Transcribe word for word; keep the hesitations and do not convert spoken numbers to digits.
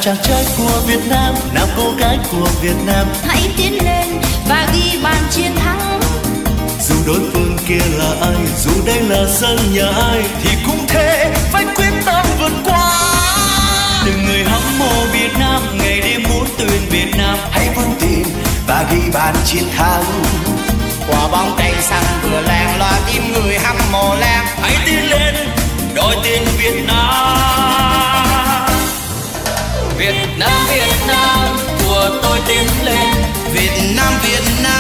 chàng trai của Việt Nam, nào cô gái của Việt Nam, hãy tiến lên và ghi bàn chiến thắng. Dù đối phương kia là ai, dù đây là sân nhà ai, thì cũng thế phải quyết tâm vượt qua. Từng người hâm mộ Việt Nam, ngày đêm muốn tuyển Việt Nam, hãy vươn tiền và ghi bàn chiến thắng. Quả bóng cánh sân vừa làng loa tim người hâm mộ làng, hãy tiến lên đội tên Việt Nam. Việt Nam, Việt Nam của tôi tiến lên. Việt Nam, Việt Nam